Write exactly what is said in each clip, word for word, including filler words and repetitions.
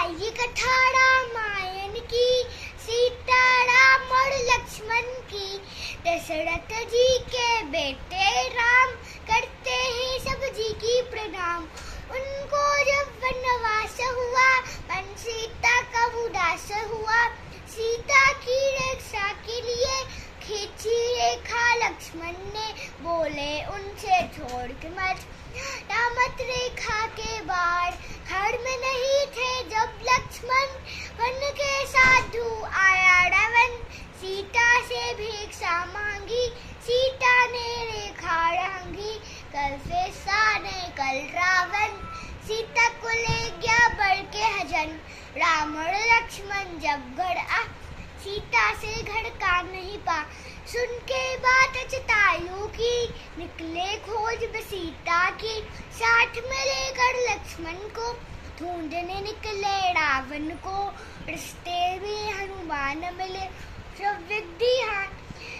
ये कथा रामायण की, सीता राम और लक्ष्मण की। दशरथ जी के बेटे राम, करते हैं सब जी की प्रणाम। उनको जब वनवास हुआ, मन सीता का उदास हुआ। सीता की रक्षा के लिए खींची रेखा लक्ष्मण ने, बोले उनसे छोड़ के मत। रामत रेखा के बाढ़ घर में नहीं थे जब लक्ष्मण, वन के साधु आया रावण। सीता से भिक्षा मांगी, सीता ने रेखा रंगी। कल से साने कल रावण, सीता को ले गया बढ़ के हजन। राम और लक्ष्मण जब घर आ, सीता से घर का नहीं पा। सुन के बात जटायु की, निकले खोज सीता की। साथ में लेकर लक्ष्मण को, ढूंढने निकले रावण को। रास्ते में हनुमान मिले, सब विधि हाथ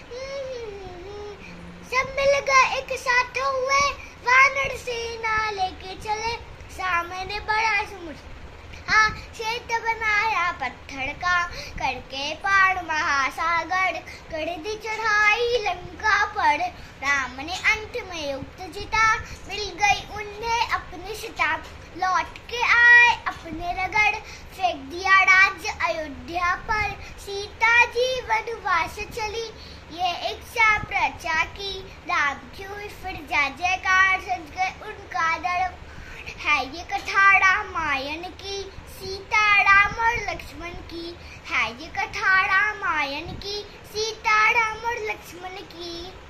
सब मिल गए एक साथ हुए। वानर सेना लेके चले, सामने बड़ा समुद्र हाँ शेत बनाया पत्थर का, करके पार महासागर। कर दी चढ़ाई लंका पर, राम ने अंत में युक्त जीता। मिल गई उन्हें अपनी सीता, लौट के आए अपने रगड़। फेंक दिया राज्य अयोध्या पर, सीता जी वनवास चली। ये इच्छा प्रजा की, राम क्यों फिर जय जयकार सज गए उनका दर। है ये कथा रामायण की, सीता राम और लक्ष्मण की। है ये कथा रामायण की, सीता राम और लक्ष्मण की।